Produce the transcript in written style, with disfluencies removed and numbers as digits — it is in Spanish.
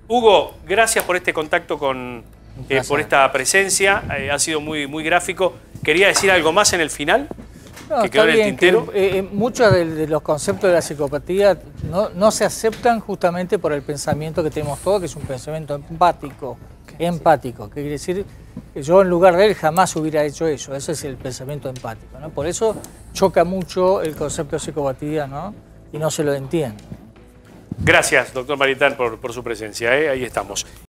Hugo, gracias por este contacto por esta presencia. Ha sido muy gráfico. ¿Quería decir algo más en el final? No, ¿Que quedó en el tintero? Muchos de los conceptos de la psicopatía no se aceptan justamente por el pensamiento que tenemos todos, que es un pensamiento empático. Empático, que quiere decir que yo en lugar de él jamás hubiera hecho eso. Ese es el pensamiento empático, ¿no? Por eso choca mucho el concepto de psicopatía, ¿no? Y no se lo entiende. Gracias, doctor Maritán, por su presencia. Ahí estamos.